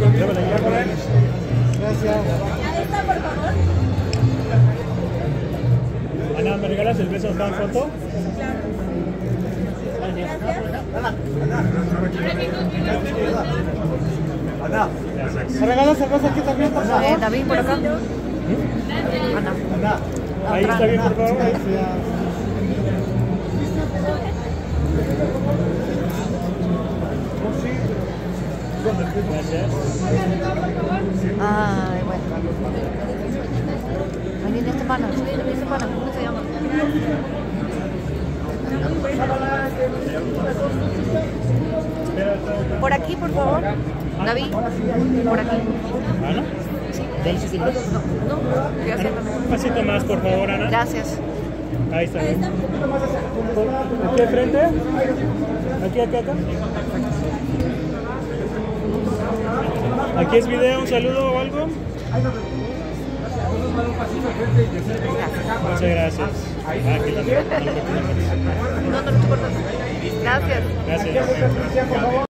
Gracias. Esta, por favor. Ana, ¿me regalas el beso acá en foto? Ana, ¿me regalas el beso aquí también, por favor? David, por acá. Ana. Ahí está bien, por favor. Gracias. Ay, bueno. Ahí viene este pana, ¿cómo se llama? Por aquí, por favor. David, por aquí. ¿Ana? No, estoy haciendo. Un pasito más, por favor, Ana. Gracias. Ahí está bien. Aquí al frente. Aquí. Aquí es video, un saludo o algo. Muchas gracias. No, no lo estoy cortando. Gracias. Gracias.